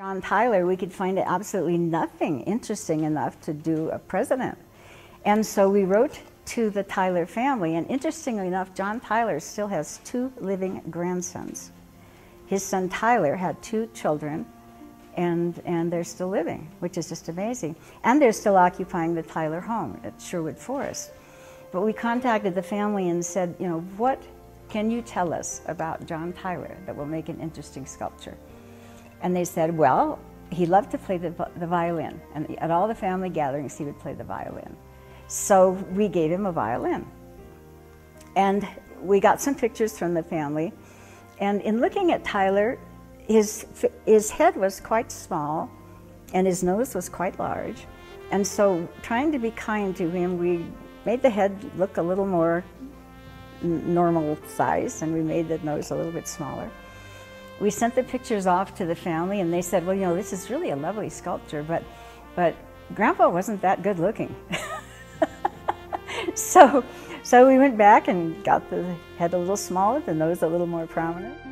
John Tyler, we could find absolutely nothing interesting enough to do a president. And so we wrote to the Tyler family, and interestingly enough, John Tyler still has 2 living grandsons. His son Tyler had 2 children, and they're still living, which is just amazing. And they're still occupying the Tyler home at Sherwood Forest. But we contacted the family and said, you know, what can you tell us about John Tyler that will make an interesting sculpture? And they said, well, he loved to play the violin, and at all the family gatherings he would play the violin. So we gave him a violin. And we got some pictures from the family, and in looking at Tyler, his head was quite small, and his nose was quite large. And so, trying to be kind to him, we made the head look a little more normal size, and we made the nose a little bit smaller. We sent the pictures off to the family, and they said, well, you know, this is really a lovely sculpture, but Grandpa wasn't that good looking. So we went back and got the head a little smaller, the nose a little more prominent.